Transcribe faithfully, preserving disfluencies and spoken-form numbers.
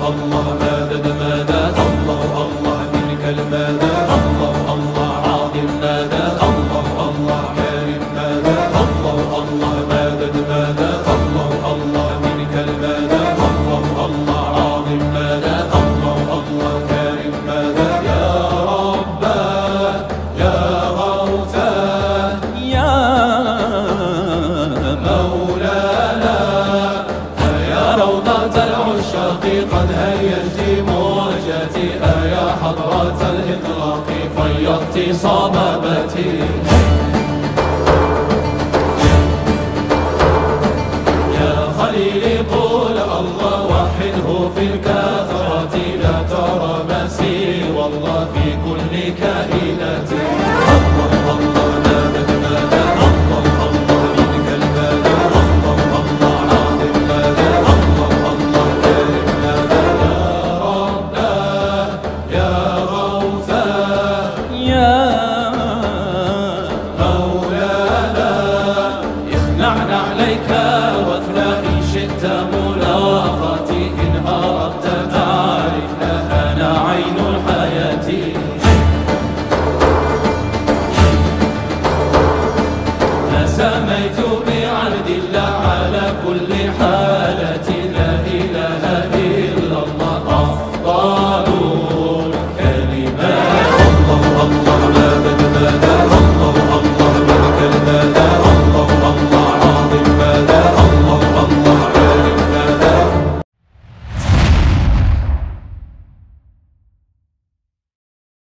الله مدد مدد، الله الله منك المدد، الله الله عظيم مدد، الله الله كريم مدد، الله الله مدد مدد، الله الله منك المدد، الله الله عظيم مدد، الله الله كريم مدد. يا ربا يا غوثا يا مولانا، يا روضة العشاق قد هيجت موجتي، يا حضرة الإطلاق فيضت صبابتي. يا خليلي قول الله وحده في الكثرة، لا ترى مسير الله في كل كائنتي. الله الله مدد مدد، الله الله منك المدد، الله الله عظيم مدد، الله الله كريم مدد. يا ربا يا غوثا يا مولانا، اخنعنا عليك واثنى إن شئت ملاقتي، إن أردت تعرفنا أنا عين الحياة. سميت بعهد الله على كل حالتي،